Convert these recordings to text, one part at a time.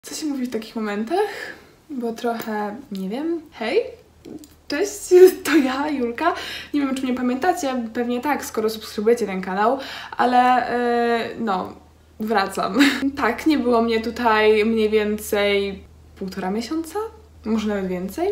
Co się mówi w takich momentach? Bo trochę, nie wiem, hej, cześć, to ja, Julka. Nie wiem, czy mnie pamiętacie, pewnie tak, skoro subskrybujecie ten kanał, ale no, wracam. Tak, nie było mnie tutaj mniej więcej 1,5 miesiąca, może nawet więcej.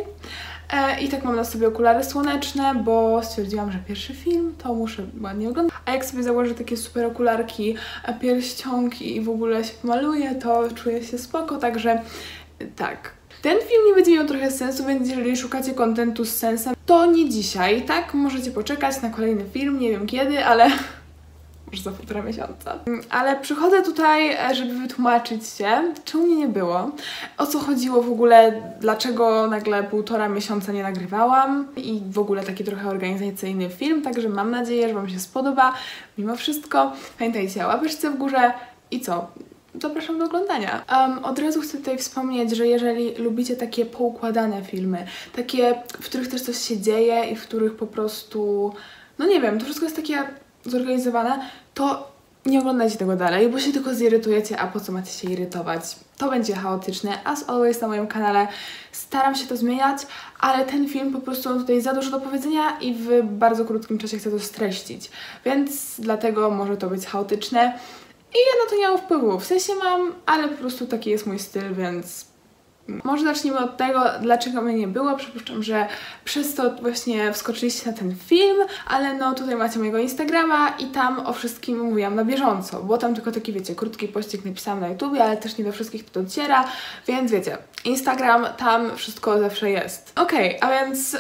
I tak mam na sobie okulary słoneczne, bo stwierdziłam, że pierwszy film to muszę ładnie oglądać. A jak sobie założę takie super okularki, pierścionki i w ogóle się pomaluję, to czuję się spoko, także tak. Ten film nie będzie miał trochę sensu, więc jeżeli szukacie kontentu z sensem, to nie dzisiaj, tak? Możecie poczekać na kolejny film, nie wiem kiedy, ale może za 1,5 miesiąca. Ale przychodzę tutaj, żeby wytłumaczyć się, czemu mnie nie było, o co chodziło w ogóle, dlaczego nagle 1,5 miesiąca nie nagrywałam i w ogóle taki trochę organizacyjny film, także mam nadzieję, że Wam się spodoba. Mimo wszystko pamiętajcie o łapeczce w górze i co? Zapraszam do oglądania. Od razu chcę tutaj wspomnieć, że jeżeli lubicie takie poukładane filmy, takie, w których też coś się dzieje i w których po prostu, no nie wiem, to wszystko jest takie zorganizowane, to nie oglądajcie tego dalej, bo się tylko zirytujecie, a po co macie się irytować? To będzie chaotyczne, as always na moim kanale. Staram się to zmieniać, ale ten film po prostu mam tutaj za dużo do powiedzenia i w bardzo krótkim czasie chcę to streścić, więc dlatego może to być chaotyczne. I ja na to nie mam wpływu, w sensie mam, ale po prostu taki jest mój styl, więc może zacznijmy od tego, dlaczego mnie nie było. Przypuszczam, że przez to właśnie wskoczyliście na ten film, ale no tutaj macie mojego Instagrama i tam o wszystkim mówiłam na bieżąco. Było tam tylko taki, wiecie, krótki pościg napisałam na YouTubie, ale też nie do wszystkich to dociera, więc wiecie, Instagram, tam wszystko zawsze jest. Okej, a więc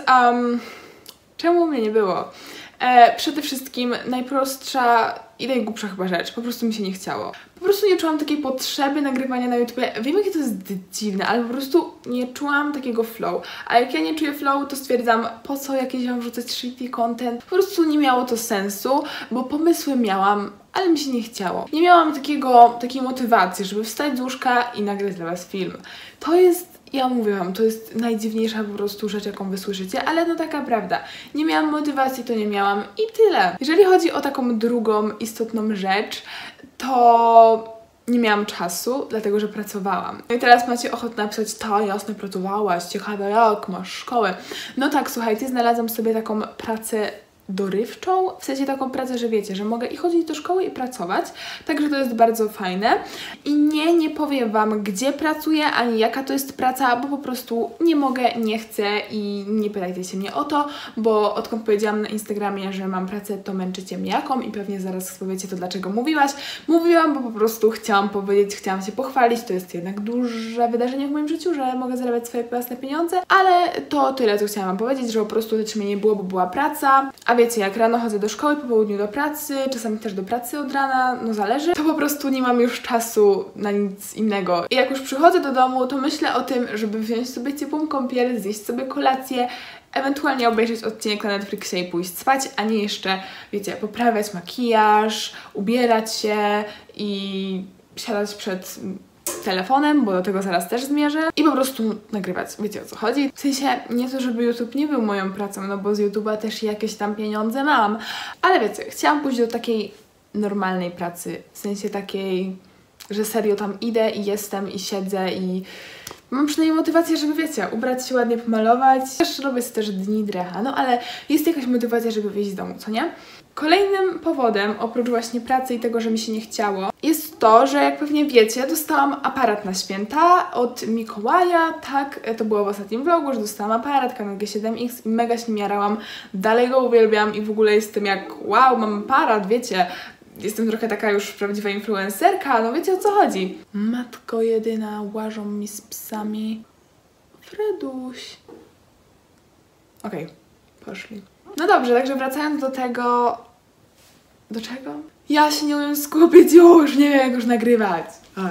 czemu mnie nie było? Przede wszystkim najprostsza i najgłupsza chyba rzecz, po prostu mi się nie chciało. Po prostu nie czułam takiej potrzeby nagrywania na YouTube. Wiem, jakie to jest dziwne, ale po prostu nie czułam takiego flow. A jak ja nie czuję flow, to stwierdzam, po co jakieś mam wrzucać shitty content. Po prostu nie miało to sensu, bo pomysły miałam, ale mi się nie chciało. Nie miałam takiej motywacji, żeby wstać z łóżka i nagrać dla Was film. To jest, ja mówię Wam, to jest najdziwniejsza po prostu rzecz, jaką Wy słyszycie, ale no taka prawda. Nie miałam motywacji, to nie miałam i tyle. Jeżeli chodzi o taką drugą istotną rzecz, to nie miałam czasu, dlatego że pracowałam. No i teraz macie ochotę napisać, ta jasne, pracowałaś, ciekawe jak, masz szkołę. No tak, słuchajcie, znalazłam sobie taką pracę dorywczą, w sensie taką pracę, że wiecie, że mogę i chodzić do szkoły i pracować, także to jest bardzo fajne. I nie powiem Wam, gdzie pracuję, ani jaka to jest praca, bo po prostu nie mogę, nie chcę i nie pytajcie się mnie o to, bo odkąd powiedziałam na Instagramie, że mam pracę, to męczycie mnie jaką i pewnie zaraz powiecie to, dlaczego mówiłaś. Mówiłam, bo po prostu chciałam powiedzieć, chciałam się pochwalić, to jest jednak duże wydarzenie w moim życiu, że mogę zarabiać swoje własne pieniądze, ale to tyle, co chciałam Wam powiedzieć, że po prostu też mnie nie było, bo była praca, a wiecie, jak rano chodzę do szkoły, po południu do pracy, czasami też do pracy od rana, no zależy, to po prostu nie mam już czasu na nic innego. I jak już przychodzę do domu, to myślę o tym, żeby wziąć sobie ciepłą kąpiel, zjeść sobie kolację, ewentualnie obejrzeć odcinek na Netflixie i pójść spać, a nie jeszcze, wiecie, poprawiać makijaż, ubierać się i siadać przed telefonem, bo do tego zaraz też zmierzę i po prostu nagrywać. Wiecie, o co chodzi? W sensie nie to, żeby YouTube nie był moją pracą, no bo z YouTube'a też jakieś tam pieniądze mam, ale wiecie, chciałam pójść do takiej normalnej pracy, w sensie takiej, że serio tam idę i jestem i siedzę i mam przynajmniej motywację, żeby wiecie, ubrać się ładnie, pomalować. Też robię sobie też dni drecha, no ale jest jakaś motywacja, żeby wyjść z domu, co nie? Kolejnym powodem, oprócz właśnie pracy i tego, że mi się nie chciało, jest to, że jak pewnie wiecie, dostałam aparat na święta od Mikołaja, tak, to było w ostatnim vlogu, że dostałam aparat Canon G7X i mega się nim jarałam, dalej go uwielbiam i w ogóle jestem jak, wow, mam aparat, wiecie, jestem trochę taka już prawdziwa influencerka, no wiecie o co chodzi. Matko jedyna, łażą mi z psami. Freduś. Okej, poszli. No dobrze, także wracając do tego... Do czego? Ja się nie umiem skupić już, nie wiem jak już nagrywać.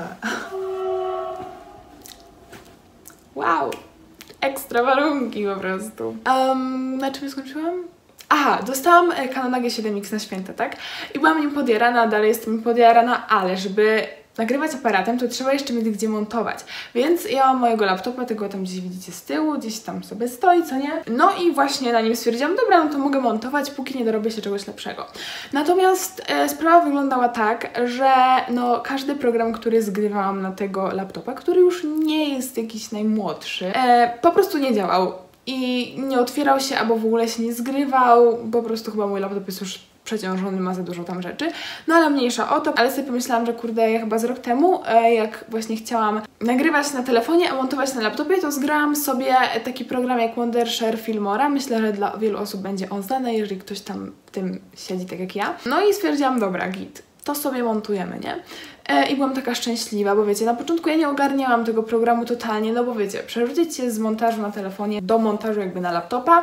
Wow, ekstra warunki po prostu. Na czym skończyłam? Aha, dostałam Canona G7X na święta, tak? I byłam nim podjarana, dalej jestem nim podjarana, ale żeby nagrywać aparatem, to trzeba jeszcze mieć gdzie montować. Więc ja mam mojego laptopa, tego tam gdzieś widzicie z tyłu, gdzieś tam sobie stoi, co nie? No i właśnie na nim stwierdziłam, dobra, no to mogę montować, póki nie dorobię się czegoś lepszego. Natomiast sprawa wyglądała tak, że no każdy program, który zgrywałam na tego laptopa, który już nie jest jakiś najmłodszy, po prostu nie działał. I nie otwierał się, albo w ogóle się nie zgrywał, po prostu chyba mój laptop jest już przeciążony, ma za dużo tam rzeczy. No ale mniejsza o to, ale sobie pomyślałam, że kurde, ja chyba z rok temu, jak właśnie chciałam nagrywać na telefonie, a montować na laptopie, to zgrałam sobie taki program jak Wondershare Filmora. Myślę, że dla wielu osób będzie on znany, jeżeli ktoś tam w tym siedzi tak jak ja. No i stwierdziłam, dobra, git, to sobie montujemy, nie? I byłam taka szczęśliwa, bo wiecie, na początku ja nie ogarniałam tego programu totalnie, no bo wiecie, przerzucić się z montażu na telefonie do montażu jakby na laptopa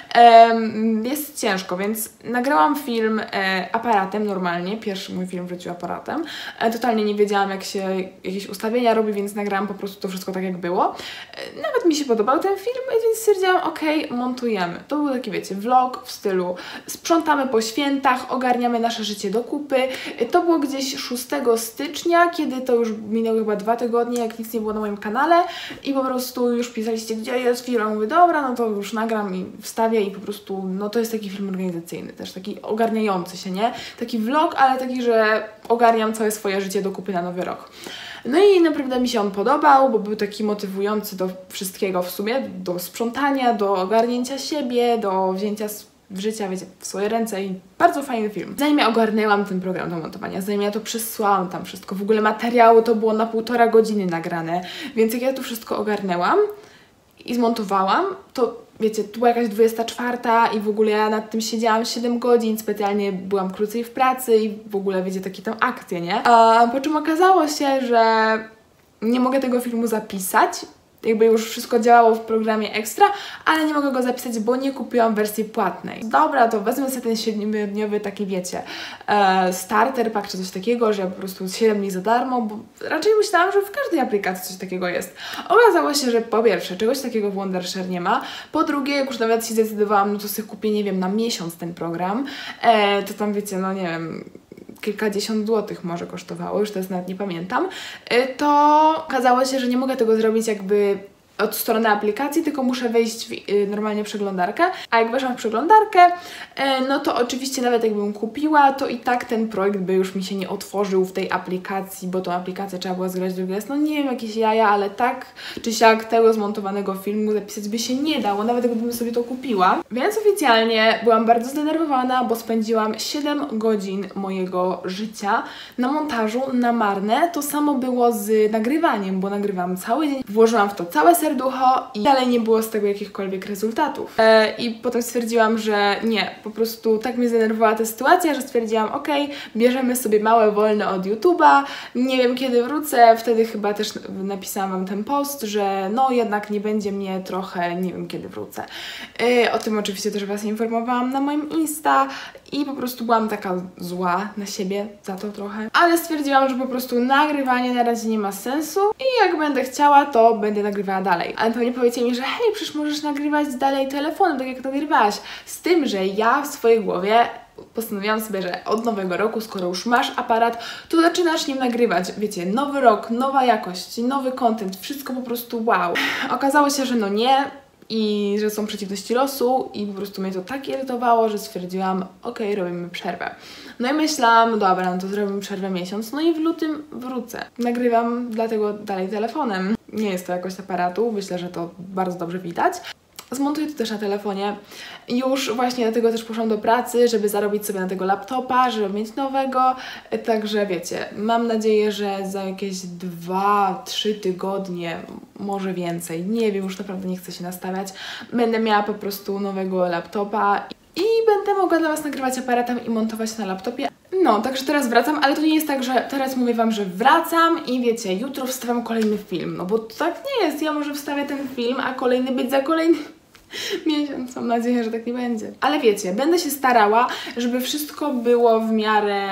jest ciężko, więc nagrałam film aparatem normalnie, pierwszy mój film w życiu aparatem. Totalnie nie wiedziałam, jak się jakieś ustawienia robi, więc nagrałam po prostu to wszystko tak, jak było. Nawet mi się podobał ten film, więc stwierdziłam, okej, montujemy. To był taki, wiecie, vlog w stylu sprzątamy po świętach, ogarniamy nasze życie do kupy. To było gdzieś 6 stycznia, kiedy to już minęły chyba 2 tygodnie, jak nic nie było na moim kanale i po prostu już pisaliście, gdzie jest film, a mówię, dobra, no to już nagram i wstawię i po prostu, no to jest taki film organizacyjny też, taki ogarniający się, nie? Taki vlog, ale taki, że ogarniam całe swoje życie do kupy na nowy rok. No i naprawdę mi się on podobał, bo był taki motywujący do wszystkiego w sumie, do sprzątania, do ogarnięcia siebie, do wzięcia życia, wiecie, w swoje ręce i bardzo fajny film. Zanim ja ogarnęłam ten program do montowania, zanim ja to przesłałam tam wszystko, w ogóle materiału to było na 1,5 godziny nagrane, więc jak ja to wszystko ogarnęłam i zmontowałam, to wiecie, tu była jakaś 24 i w ogóle ja nad tym siedziałam 7 godzin, specjalnie byłam krócej w pracy i w ogóle wiecie, takie tam akcje, nie? A po czym okazało się, że nie mogę tego filmu zapisać, jakby już wszystko działało w programie Extra, ale nie mogę go zapisać, bo nie kupiłam wersji płatnej. Dobra, to wezmę sobie ten 7-dniowy taki, wiecie, starter pack czy coś takiego, że po prostu 7 dni za darmo, bo raczej myślałam, że w każdej aplikacji coś takiego jest. Okazało się, że po pierwsze, czegoś takiego w Wondershare nie ma, po drugie, jak już nawet się zdecydowałam, no to sobie kupię, nie wiem, na miesiąc ten program, to tam, wiecie, no nie wiem, kilkadziesiąt złotych może kosztowało, już teraz nawet nie pamiętam, to okazało się, że nie mogę tego zrobić jakby od strony aplikacji, tylko muszę wejść w normalnie przeglądarkę, a jak weszłam w przeglądarkę, no to oczywiście nawet jakbym kupiła, to i tak ten projekt by już mi się nie otworzył w tej aplikacji, bo tą aplikację trzeba było zgrać drugi raz, no nie wiem, jakieś jaja, ale tak czy siak tego zmontowanego filmu zapisać by się nie dało, nawet gdybym sobie to kupiła. Więc oficjalnie byłam bardzo zdenerwowana, bo spędziłam 7 godzin mojego życia na montażu, na marne. To samo było z nagrywaniem, bo nagrywałam cały dzień, włożyłam w to całe serducho i dalej nie było z tego jakichkolwiek rezultatów. I potem stwierdziłam, że nie, po prostu tak mnie zdenerwowała ta sytuacja, że stwierdziłam, okej, bierzemy sobie małe wolne od YouTube'a, nie wiem kiedy wrócę, wtedy chyba też napisałam wam ten post, że no jednak nie będzie mnie trochę, nie wiem kiedy wrócę. O tym oczywiście też was informowałam na moim Insta i po prostu byłam taka zła na siebie za to trochę, ale stwierdziłam, że po prostu nagrywanie na razie nie ma sensu i jak będę chciała, to będę nagrywała dalej. Ale pewnie powiecie mi, że hej, przecież możesz nagrywać dalej telefonem, tak jak nagrywałaś. Z tym, że ja w swojej głowie postanowiłam sobie, że od nowego roku, skoro już masz aparat, to zaczynasz nim nagrywać. Wiecie, nowy rok, nowa jakość, nowy content, wszystko po prostu wow. Okazało się, że no nie i że są przeciwności losu i po prostu mnie to tak irytowało, że stwierdziłam, okej, robimy przerwę. No i myślałam, dobra, no to zrobimy przerwę miesiąc, no i w lutym wrócę. Nagrywam dlatego dalej telefonem. Nie jest to jakość aparatu, myślę, że to bardzo dobrze widać. Zmontuję to też na telefonie. Już właśnie dlatego też poszłam do pracy, żeby zarobić sobie na tego laptopa, żeby mieć nowego. Także wiecie, mam nadzieję, że za jakieś 2-3 tygodnie, może więcej, nie wiem, już naprawdę nie chcę się nastawiać, będę miała po prostu nowego laptopa i będę mogła dla was nagrywać aparatem i montować na laptopie. No, także teraz wracam, ale to nie jest tak, że teraz mówię wam, że wracam i wiecie, jutro wstawiam kolejny film, no bo tak nie jest, ja może wstawię ten film, a kolejny być za kolejny miesiąc, mam nadzieję, że tak nie będzie. Ale wiecie, będę się starała, żeby wszystko było w miarę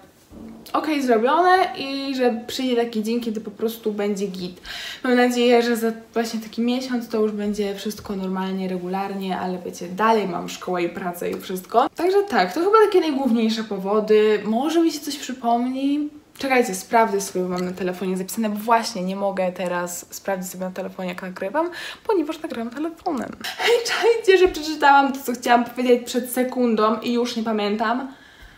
okej zrobione i że przyjdzie taki dzień, kiedy po prostu będzie git. Mam nadzieję, że za właśnie taki miesiąc to już będzie wszystko normalnie, regularnie, ale wiecie, dalej mam szkołę i pracę i wszystko. Także tak, to chyba takie najgłówniejsze powody. Może mi się coś przypomni, Czekajcie, sprawdzę sobie, bo mam na telefonie zapisane, bo właśnie nie mogę teraz sprawdzić sobie na telefonie, jak nagrywam, ponieważ nagrywam telefonem. Hej, czajcie, że przeczytałam to, co chciałam powiedzieć przed sekundą i już nie pamiętam.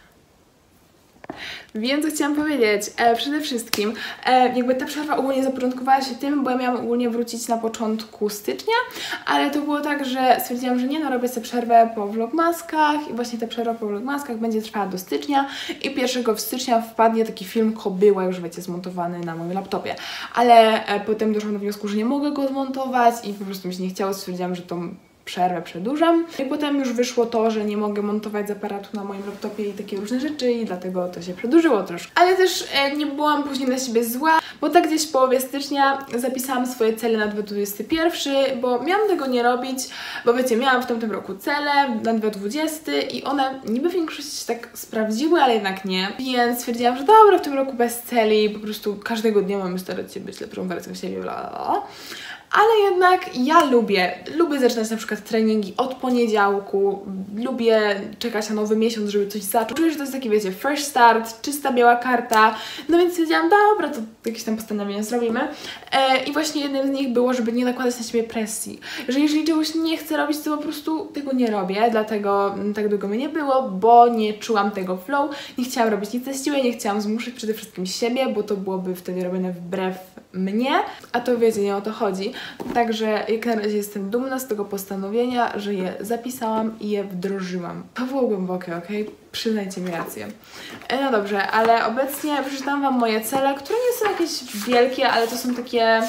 Wiem, co chciałam powiedzieć. Przede wszystkim, jakby ta przerwa ogólnie zapoczątkowała się tym, bo ja miałam ogólnie wrócić na początku stycznia, ale to było tak, że stwierdziłam, że nie, no robię sobie przerwę po vlogmaskach i właśnie ta przerwa po vlogmaskach będzie trwała do stycznia i 1 stycznia wpadnie taki film Kobyła, już wiecie, zmontowany na moim laptopie. Ale potem doszłam do wniosku, że nie mogę go zmontować i po prostu mi się nie chciało, stwierdziłam, że tą przerwę przedłużam. I potem już wyszło to, że nie mogę montować z aparatu na moim laptopie i takie różne rzeczy i dlatego to się przedłużyło troszkę. Ale też nie byłam później na siebie zła, bo tak gdzieś w połowie stycznia zapisałam swoje cele na 2021, bo miałam tego nie robić, bo wiecie, miałam w tamtym roku cele na 2020 i one niby w większości się tak sprawdziły, ale jednak nie. Więc stwierdziłam, że dobra, w tym roku bez celi, po prostu każdego dnia mamy starać się być lepszą wersją siebie, bla, bla, bla. Ale jednak ja lubię zaczynać na przykład treningi od poniedziałku, lubię czekać na nowy miesiąc, żeby coś zacząć. Czuję, że to jest taki, wiecie, fresh start, czysta biała karta, no więc stwierdziłam, dobra, to jakieś tam postanowienia zrobimy. I właśnie jednym z nich było, żeby nie nakładać na siebie presji, że jeżeli czegoś nie chcę robić, to po prostu tego nie robię, dlatego tak długo mnie nie było, bo nie czułam tego flow, nie chciałam robić nic ze siły, nie chciałam zmuszać przede wszystkim siebie, bo to byłoby wtedy robione wbrew mnie, a to wiecie, nie o to chodzi. Także jak na razie jestem dumna z tego postanowienia, że je zapisałam i je wdrożyłam. To było głębokie, okej? Przyznajcie mi rację. No dobrze, ale obecnie przeczytam Wam moje cele, które nie są jakieś wielkie, ale to są takie...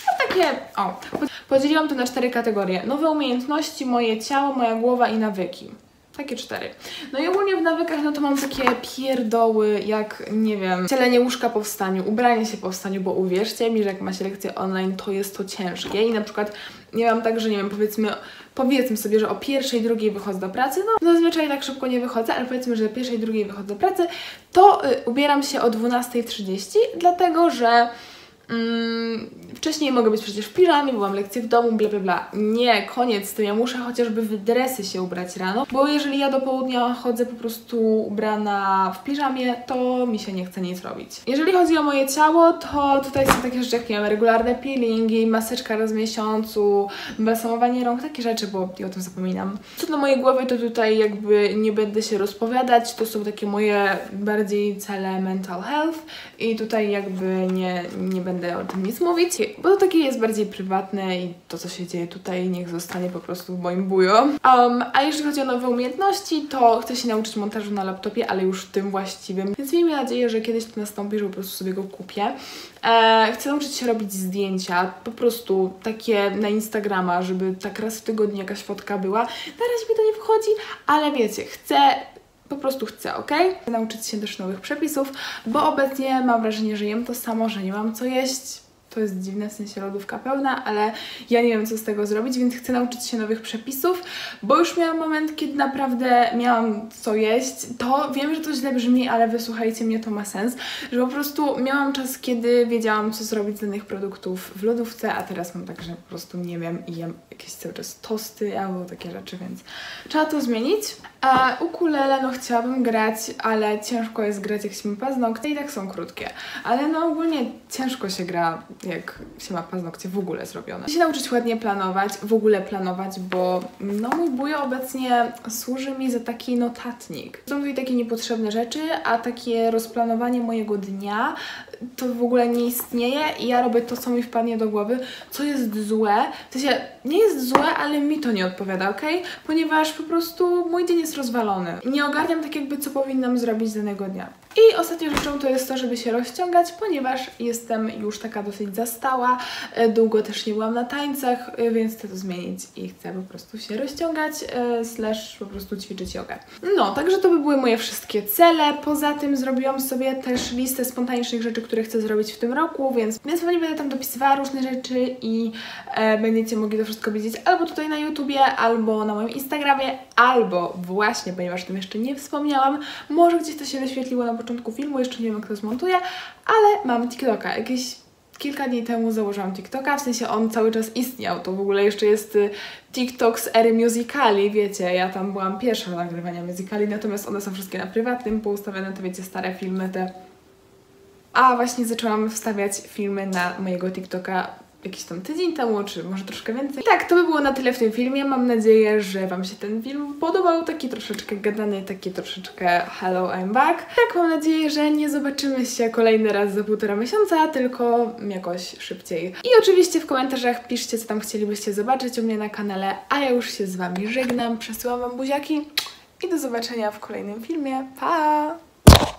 Podzieliłam to na 4 kategorie. Nowe umiejętności, moje ciało, moja głowa i nawyki. Takie 4. No i ogólnie w nawykach, no to mam takie pierdoły, jak, nie wiem, cielenie łóżka po wstaniu, ubranie się po wstaniu, bo uwierzcie mi, że jak ma się lekcje online, to jest to ciężkie i na przykład nie mam tak, że nie wiem, powiedzmy sobie, że o 1:00, 2:00 wychodzę do pracy, no zazwyczaj tak szybko nie wychodzę, ale powiedzmy, że o 1:00, 2:00 wychodzę do pracy, to ubieram się o 12:30, dlatego że wcześniej mogę być przecież w piżamie, bo mam lekcje w domu, bla bla bla. Nie, koniec z tym, ja muszę chociażby w dresy się ubrać rano, bo jeżeli ja do południa chodzę po prostu ubrana w piżamie, to mi się nie chce nic robić. Jeżeli chodzi o moje ciało, to tutaj są takie rzeczy, jak nie wiem, regularne peelingi, maseczka raz w miesiącu, balsamowanie rąk, takie rzeczy, bo ja o tym zapominam. Co do mojej głowy, to tutaj jakby nie będę się rozpowiadać, to są takie moje bardziej cele mental health i tutaj jakby nie będę o tym nic mówić, bo to takie jest bardziej prywatne i to, co się dzieje tutaj, niech zostanie po prostu w moim bujo. A jeżeli chodzi o nowe umiejętności, to chcę się nauczyć montażu na laptopie, ale już tym właściwym, więc miejmy nadzieję, że kiedyś to nastąpi, że po prostu sobie go kupię. Chcę nauczyć się robić zdjęcia, po prostu takie na Instagrama, żeby tak raz w tygodniu jakaś fotka była. Na razie mi to nie wchodzi, ale wiecie, po prostu chcę, ok? Chcę nauczyć się też nowych przepisów, bo obecnie mam wrażenie, że jem to samo, że nie mam co jeść. To jest dziwne, w sensie lodówka pełna, ale ja nie wiem, co z tego zrobić, więc chcę nauczyć się nowych przepisów, bo już miałam moment, kiedy naprawdę miałam co jeść. To wiem, że to źle brzmi, ale wysłuchajcie mnie, to ma sens, że po prostu miałam czas, kiedy wiedziałam, co zrobić z danych produktów w lodówce, a teraz mam tak, że po prostu nie wiem i jem jakieś cały czas tosty albo takie rzeczy, więc trzeba to zmienić. A ukulele, no chciałabym grać, ale ciężko jest grać, jak się ma paznokcie i tak są krótkie. Ale no ogólnie ciężko się gra, jak się ma paznokcie w ogóle zrobione. Chcę się nauczyć ładnie planować, w ogóle planować, bo no mój bujo obecnie służy mi za taki notatnik. Są tutaj takie niepotrzebne rzeczy, a takie rozplanowanie mojego dnia to w ogóle nie istnieje i ja robię to, co mi wpadnie do głowy, co jest złe. W sensie nie jest złe, ale mi to nie odpowiada, ok? Ponieważ po prostu mój dzień jest rozwalony. Nie ogarniam tak jakby, co powinnam zrobić danego dnia. I ostatnią rzeczą to jest to, żeby się rozciągać, ponieważ jestem już taka dosyć zastała, długo też nie byłam na tańcach, więc chcę to zmienić i chcę po prostu się rozciągać, / po prostu ćwiczyć jogę. No, także to by były moje wszystkie cele. Poza tym zrobiłam sobie też listę spontanicznych rzeczy, które chcę zrobić w tym roku, więc pewnie będę tam dopisywała różne rzeczy i będziecie mogli to wszystko widzieć albo tutaj na YouTubie, albo na moim Instagramie, albo właśnie, ponieważ o tym jeszcze nie wspomniałam, może gdzieś to się wyświetliło na początku filmu, jeszcze nie wiem, jak to zmontuję, ale mam TikToka. Jakieś kilka dni temu założyłam TikToka, w sensie on cały czas istniał, to w ogóle jeszcze jest TikTok z ery musicali, wiecie, ja tam byłam pierwsza do nagrywania musicali, natomiast one są wszystkie na prywatnym, poustawione, to wiecie, stare filmy, te A właśnie zaczęłam wstawiać filmy na mojego TikToka jakiś tam tydzień temu, czy może troszkę więcej. I tak, to by było na tyle w tym filmie. Mam nadzieję, że Wam się ten film podobał. Taki troszeczkę gadany, taki troszeczkę hello, I'm back. Tak, mam nadzieję, że nie zobaczymy się kolejny raz za 1,5 miesiąca, tylko jakoś szybciej. I oczywiście w komentarzach piszcie, co tam chcielibyście zobaczyć u mnie na kanale, a ja już się z Wami żegnam. Przesyłam Wam buziaki i do zobaczenia w kolejnym filmie. Pa!